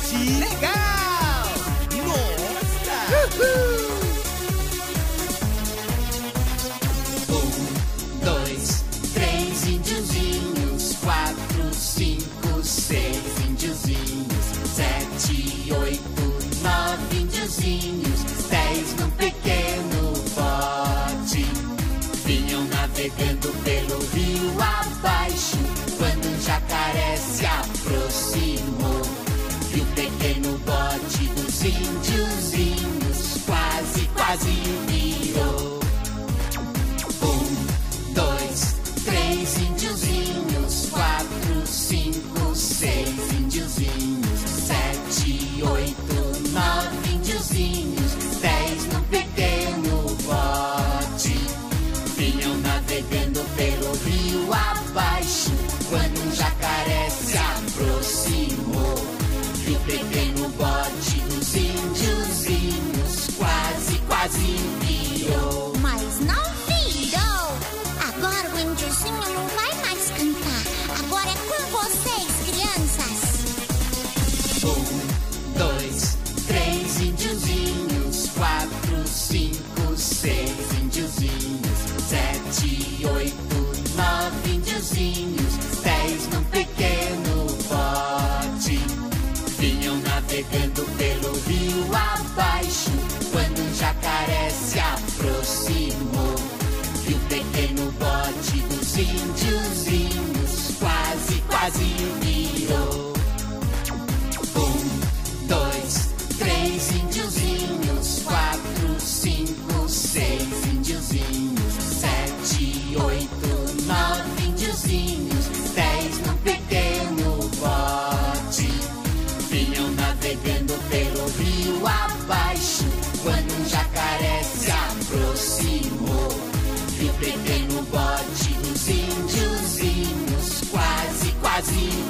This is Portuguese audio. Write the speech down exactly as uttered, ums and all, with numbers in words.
bote. Legal! Nossa! Uhul! Um, dois, três índiozinhos. Quatro, cinco, seis índiozinhos. Sete, oito, nove índiozinhos. Dez num pequeno bote. Vinham navegando pelo rio abaixo, quando um jacaré se aproximou. E o pequeno bote dos índiozinhos quase, quase virou. Um, dois, três índiozinhos. Quatro, cinco, seis índiozinhos. Sete, oito, nove índiozinhos. Dez num pequeno bote. Vinham navegando pelo rio abaixo, quando um jacaré se aproximou. E o pequeno bote dos índiozinhos quase, quase virou. Mas não virou! Agora o índiozinho não vai mais cantar. Agora é com vocês, crianças. Um, dois, três índiozinhos. Quatro, cinco, seis índiozinhos. Sete, oito, nove índiozinhos. Dez num pequeno bote. Vinham navegando pelo rio abaixo, quando um jacaré se aproximou. E o pequeno bote dos índiozinhos quase, quase virou. Um, dois, três índiozinhos. Quatro, cinco, seis índiozinhos. Sete, oito, nove índiozinhos. Dez num pequeno bote. Vinham navegando pelo rio abaixo, quando um jacaré se aproximou. E o pequeno bote dos índiozinhos quase, quase